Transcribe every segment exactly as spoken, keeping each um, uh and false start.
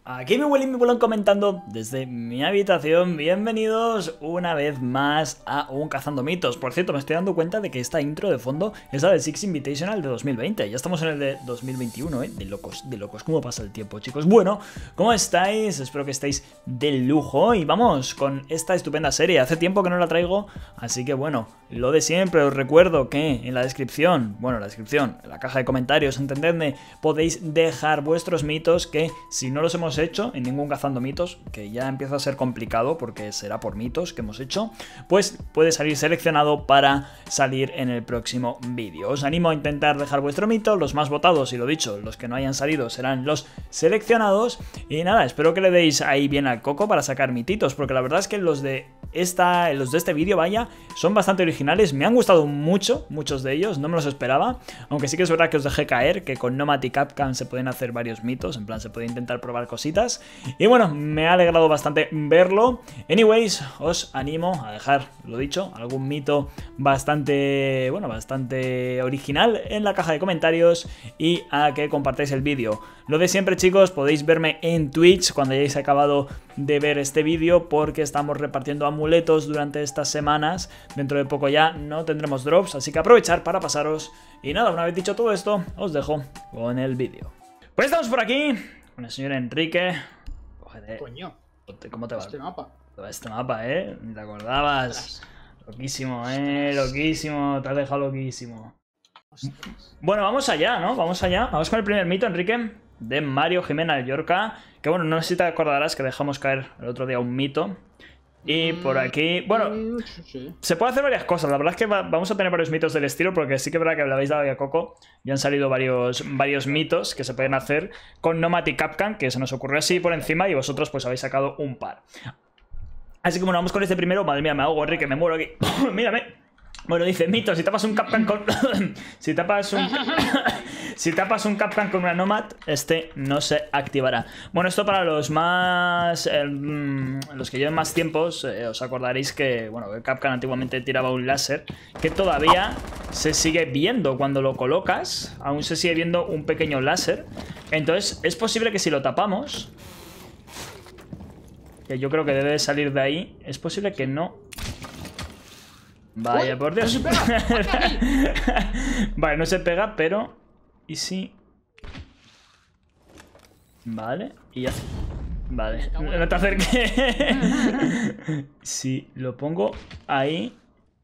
Aquí mi Willy y mi Bulón comentando desde mi habitación. Bienvenidos una vez más a un Cazando Mitos. Por cierto, me estoy dando cuenta de que esta intro de fondo es la del Six Invitational de dos mil veinte. Ya estamos en el de dos mil veintiuno, ¿eh? De locos, de locos. ¿Cómo pasa el tiempo, chicos? Bueno, ¿cómo estáis? Espero que estéis de lujo. Y vamos con esta estupenda serie. Hace tiempo que no la traigo, así que bueno, lo de siempre. Os recuerdo que en la descripción, bueno, en la descripción, en la caja de comentarios, entendedme, podéis dejar vuestros mitos que si no los hemos hecho en ningún Cazando Mitos, que ya empieza a ser complicado porque será por mitos que hemos hecho, pues puede salir seleccionado para salir en el próximo vídeo. Os animo a intentar dejar vuestro mito, los más votados, y lo dicho, los que no hayan salido serán los seleccionados. Y nada, espero que le deis ahí bien al coco para sacar mititos, porque la verdad es que los de esta, los de este vídeo, vaya, son bastante originales, me han gustado mucho, muchos de ellos, no me los esperaba, aunque sí que es verdad que os dejé caer que con Nomad y Capcan se pueden hacer varios mitos, en plan se puede intentar probar cositas. Y bueno, me ha alegrado bastante verlo. Anyways, os animo a dejar, lo dicho, algún mito bastante, bueno, bastante original en la caja de comentarios y a que compartáis el vídeo. Lo de siempre, chicos, podéis verme en Twitch cuando hayáis acabado de ver este vídeo, porque estamos repartiendo amuletos durante estas semanas. Dentro de poco ya no tendremos drops, así que aprovechar para pasaros. Y nada, una vez dicho todo esto, os dejo con el vídeo. Pues estamos por aquí con el señor Enrique. Cógete. Coño. ¿Cómo te va? Este mapa. Este mapa, ¿eh? Ni te acordabas. Loquísimo, ¿eh? Loquísimo. Te has dejado loquísimo. Ostras. Bueno, vamos allá, ¿no? Vamos allá. Vamos con el primer mito, Enrique, de Mario Jimena Llorca. Que bueno, no sé si te acordarás que dejamos caer el otro día un mito. Y por aquí, bueno, sí. se puede hacer varias cosas. La verdad es que va, vamos a tener varios mitos del estilo, porque sí que es verdad que le habéis dado ya coco y han salido varios, varios mitos que se pueden hacer con Nomad y Capcan, que se nos ocurrió así por encima y vosotros pues habéis sacado un par. Así que bueno, vamos con este primero. Madre mía, me ahogo, Enrique, me muero aquí. Mírame. Bueno, dice, mito, si tapas un Capcan con... si tapas un... si tapas un Capcan con una Nomad, este no se activará. Bueno, esto para los más... Eh, los que lleven más tiempos, eh, os acordaréis que, bueno, el Capcan antiguamente tiraba un láser que todavía se sigue viendo cuando lo colocas. Aún se sigue viendo un pequeño láser. Entonces, es posible que si lo tapamos, que yo creo que debe de salir de ahí, es posible que no... Vaya, por Dios. No se pega. Vale, no se pega, pero... ¿Y si...? Vale, y ya... Vale, no te acerques. Si lo pongo ahí...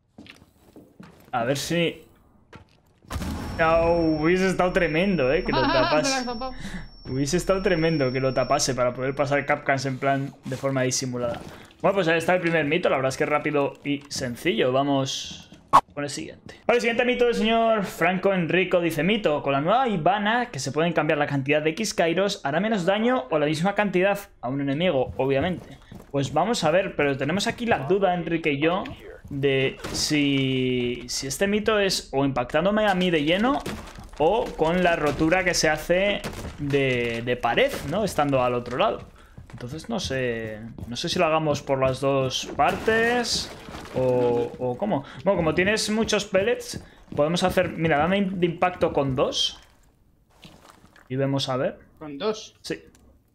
A ver si... No, hubiese estado tremendo, eh, que lo tapas. Hubiese estado tremendo que lo tapase para poder pasar Capcans en plan de forma disimulada. Bueno, pues ahí está el primer mito. La verdad es que es rápido y sencillo. Vamos con el siguiente. Vale, el siguiente mito del señor Franco Enrico dice: mito, con la nueva Ivana, que se pueden cambiar la cantidad de X Kairos, ¿hará menos daño o la misma cantidad a un enemigo? Obviamente. Pues vamos a ver, pero tenemos aquí la duda, Enrique y yo, de si, si este mito es o impactándome a mí de lleno o con la rotura que se hace de, de pared, ¿no? Estando al otro lado. Entonces no sé, no sé si lo hagamos por las dos partes o, o cómo. Bueno, como tienes muchos pellets, podemos hacer... Mira, dame de impacto con dos. Y vemos a ver. ¿Con dos? Sí.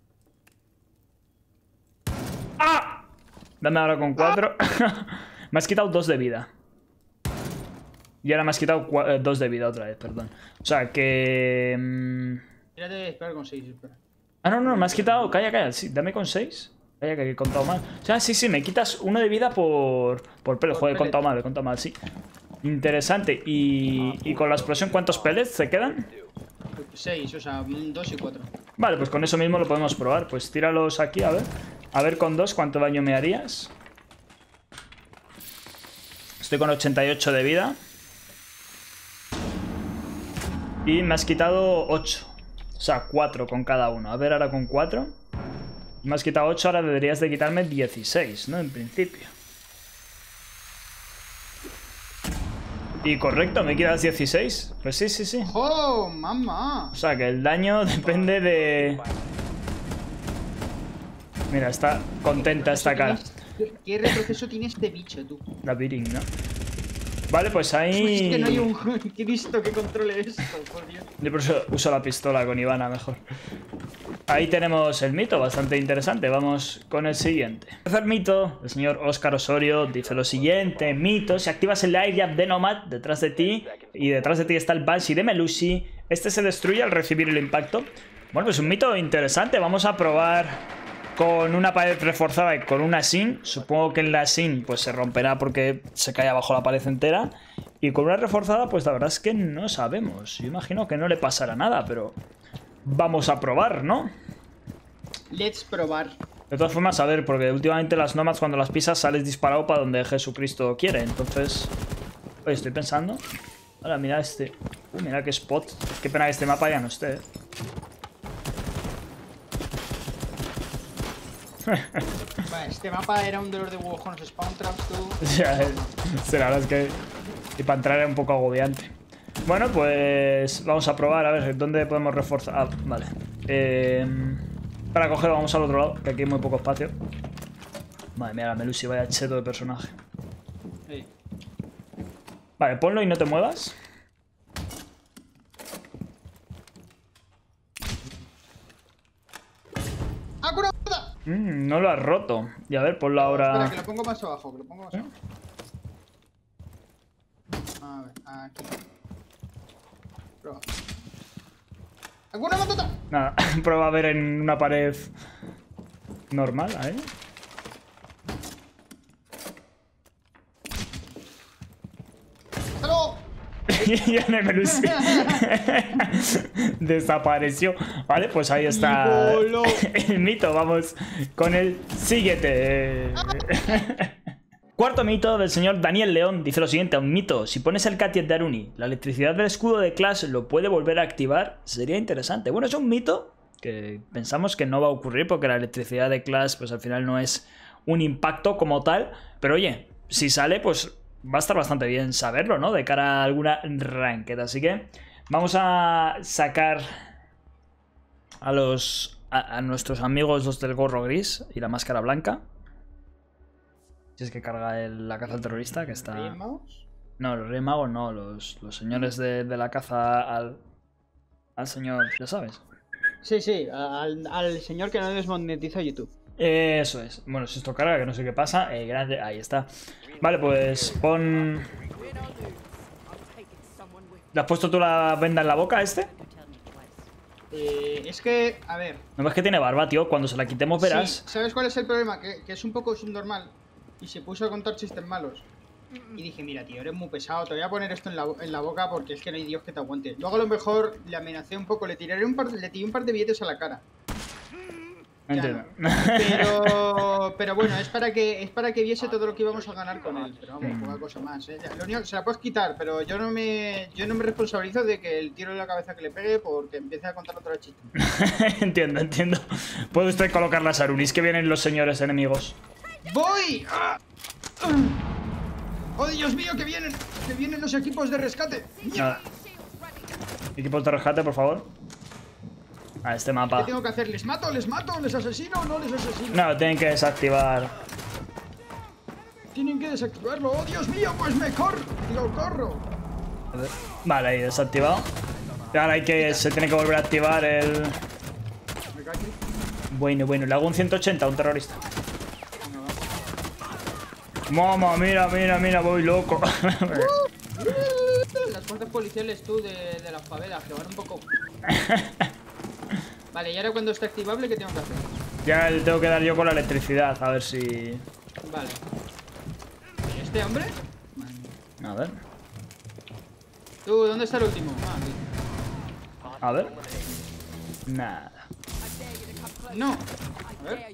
¡Ah! Dame ahora con cuatro. ¡Ah! Me has quitado dos de vida. Y ahora me has quitado eh, dos de vida otra vez, perdón. O sea que... Mmm... Espérate, espera con seis, espera. Ah, no, no, me has quitado... Calla, calla, sí, dame con seis. Calla, que he contado mal. O sea, sí, sí, me quitas uno de vida por... Por pelo. Joder, he contado mal, he contado mal, sí. Interesante. Y... ¿Y con la explosión cuántos pellets se quedan? seis, o sea, dos y cuatro. Vale, pues con eso mismo lo podemos probar. Pues tíralos aquí, a ver. A ver con dos cuánto daño me harías. Estoy con ochenta y ocho de vida. Y me has quitado ocho. O sea, cuatro con cada uno. A ver ahora con cuatro. Me has quitado ocho, ahora deberías de quitarme dieciséis, ¿no? En principio. Y correcto, ¿me quitas dieciséis? Pues sí, sí, sí. ¡Oh, mamá! O sea, que el daño depende de... Mira, está contenta esta cara. ¿Qué retroceso tiene este bicho, tú? La Beating, ¿no? Vale, pues ahí... Es que no hay un Cristo que controle esto, por Dios. Yo por eso uso la pistola con Ivana mejor. Ahí tenemos el mito, bastante interesante. Vamos con el siguiente. El tercer mito, el señor Óscar Osorio dice lo siguiente. Mito, si activas el airjab de Nomad detrás de ti, y detrás de ti está el Banshee de Melusi, este se destruye al recibir el impacto. Bueno, pues un mito interesante. Vamos a probar con una pared reforzada y con una sin. Supongo que en la sin pues se romperá porque se cae abajo la pared entera. Y con una reforzada pues la verdad es que no sabemos. Yo imagino que no le pasará nada, pero... vamos a probar, ¿no? Let's probar. De todas formas, a ver, porque últimamente las Nomads cuando las pisas sales disparado para donde Jesucristo quiere. Entonces... Oye, estoy pensando... Ahora, mira este... Uh, mira qué spot. Qué pena que este mapa ya no esté, ¿eh? Vale, este mapa era un dolor de huevos con los spawn traps, tú. Ya, eh, la verdad es que... Y para entrar era un poco agobiante. Bueno, pues vamos a probar, a ver, ¿dónde podemos reforzar? Ah, vale. Eh, para coger vamos al otro lado, que aquí hay muy poco espacio. Madre mía, la Melusi, vaya cheto de personaje. Sí. Vale, ponlo y no te muevas. ¡Ah, cura! Mm, no lo has roto. Y a ver, ponlo ahora... Espera, que lo pongo más abajo, que lo pongo más abajo. A ver, aquí. Prueba. ¿Alguna matota? Nada, prueba a ver en una pared normal, ¿eh? ¡Hasta luego! Ya no hay Melusi. Desapareció. Vale, pues ahí está el mito. Vamos con el siguiente. Cuarto mito del señor Daniel León. Dice lo siguiente, un mito. Si pones el Katyat de Aruni, la electricidad del escudo de Clash lo puede volver a activar. Sería interesante. Bueno, es un mito que pensamos que no va a ocurrir porque la electricidad de Clash pues al final no es un impacto como tal. Pero oye, si sale pues va a estar bastante bien saberlo, ¿no? De cara a alguna ranked. Así que vamos a sacar a los a, a nuestros amigos los del gorro gris y la máscara blanca. Si es que carga el, la caza al terrorista, que está... ¿Reyes magos? No, los Reyes Magos no, los, los señores de, de la caza al, al señor, ya sabes. Sí, sí, al, al señor que no desmonetiza YouTube. Eso es. Bueno, si esto carga, que no sé qué pasa. Eh, grande, ahí está. Vale, pues pon... ¿Le has puesto tú la venda en la boca a este? Eh, es que, a ver... No ves que tiene barba, tío. Cuando se la quitemos verás. Sí, ¿sabes cuál es el problema? Que, que es un poco subnormal. Y se puso a contar chistes malos. Y dije, mira, tío, eres muy pesado. Te voy a poner esto en la, en la boca porque es que no hay Dios que te aguante. Luego a lo mejor le amenacé un poco. Le tiraré un par, le tiré un par de billetes a la cara. Entiendo. No. Pero, pero bueno, es para que es para que viese todo lo que íbamos a ganar con él. Pero vamos, poca cosa más. ¿eh? Lo único, se la puedes quitar, pero yo no me yo no me responsabilizo de que el tiro en la cabeza que le pegue porque empiece a contar otra chiste. Entiendo, entiendo. Puede usted colocar las arunis que vienen los señores enemigos. ¡Voy! ¡Ah! ¡Oh, Dios mío, que vienen! ¡Que vienen los equipos de rescate! Nada. Equipos de rescate, por favor. A este mapa. ¿Qué tengo que hacer? ¿Les mato? ¿Les mato? ¿Les asesino o no les asesino? No, tienen que desactivar. Tienen que desactivarlo. ¡Oh, Dios mío! Pues me corro. Digo, corro. A ver. Vale, ahí desactivado. Y ahora hay que... Se tiene que volver a activar el... Me cae aquí. Bueno, bueno. Le hago un ciento ochenta a un terrorista. Mamá, mira, mira, mira. Voy loco. Las fuerzas policiales tú de, de las favelas, que van un poco... Vale, y ahora cuando esté activable, ¿qué tengo que hacer? Ya le tengo que dar yo con la electricidad. A ver si... Vale. ¿Y este hombre? A ver. ¿Tú dónde está el último? Ah, aquí. A ver. Nada. No. A ver.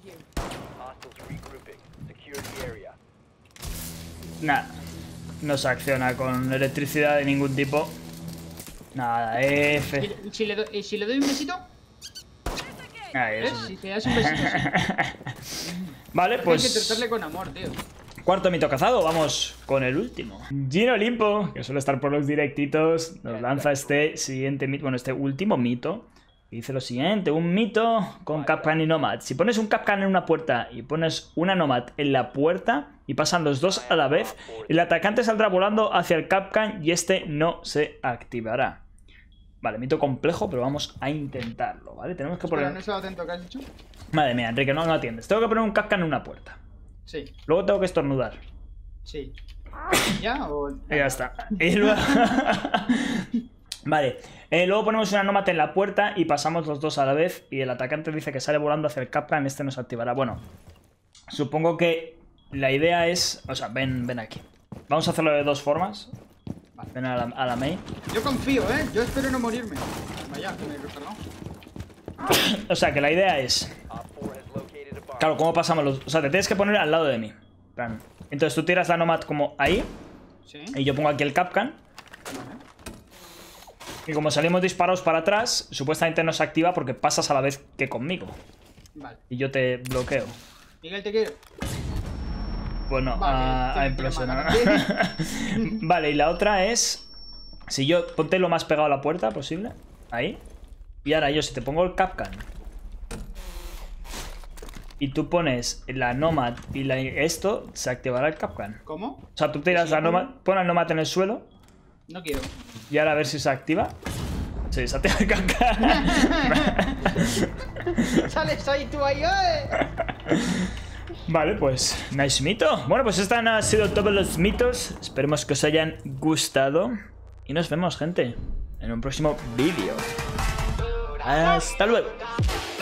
Nada. No se acciona con electricidad de ningún tipo. Nada, F. ¿Y si le, do ¿y si le doy un besito? Ahí, ¿Ves? eso sí. Si te das un besito así. Vale, pues... Hay que tratarle con amor, tío. Cuarto mito cazado, vamos con el último. Gino Limpo, que suele estar por los directitos, nos lanza este siguiente mito, bueno, este último mito. Y dice lo siguiente, un mito con Kapkan y Nomad. Si pones un Kapkan en una puerta y pones una Nomad en la puerta y pasan los dos a la vez, el atacante saldrá volando hacia el Kapkan y este no se activará. Vale, mito complejo, pero vamos a intentarlo, ¿vale? Tenemos que poner... Espera, no he estado atento, ¿qué has dicho? Madre mía, Enrique, no, no atiendes. Tengo que poner un Kapkan en una puerta. Sí. Luego tengo que estornudar. Sí. ¿Ya? O... Y ya está. Y luego... Vale, eh, luego ponemos una Nomad en la puerta y pasamos los dos a la vez y el atacante dice que sale volando hacia el Kapkan, este nos activará. Bueno, supongo que la idea es... O sea, ven, ven aquí. Vamos a hacerlo de dos formas. Ven a la, a la main. Yo confío, ¿eh? Yo espero no morirme. Vaya, que me he recargado. O sea, que la idea es... Claro, ¿cómo pasamos los...? O sea, te tienes que poner al lado de mí. Plan. Entonces tú tiras la Nomad como ahí. Sí. Y yo pongo aquí el Kapkan. Vale. Y como salimos disparados para atrás, supuestamente no se activa porque pasas a la vez que conmigo. Vale. Y yo te bloqueo. Miguel, te quiero. Bueno, Vale, a, a implosionar. Vale, y la otra es... Si yo... Ponte lo más pegado a la puerta posible. Ahí. Y ahora yo, si te pongo el Kapkan y tú pones la Nomad y la, esto, se activará el Kapkan. ¿Cómo? O sea, tú tiras la Nomad, pon el Nomad en el suelo. No quiero. Y ahora a ver si se activa. Sí, se activa el Kapkan. ¡Sales ahí tú ahí! ¡Eh! Vale, pues nice mito. Bueno, pues estos han sido todos los mitos. Esperemos que os hayan gustado. Y nos vemos, gente, en un próximo vídeo. Hasta luego.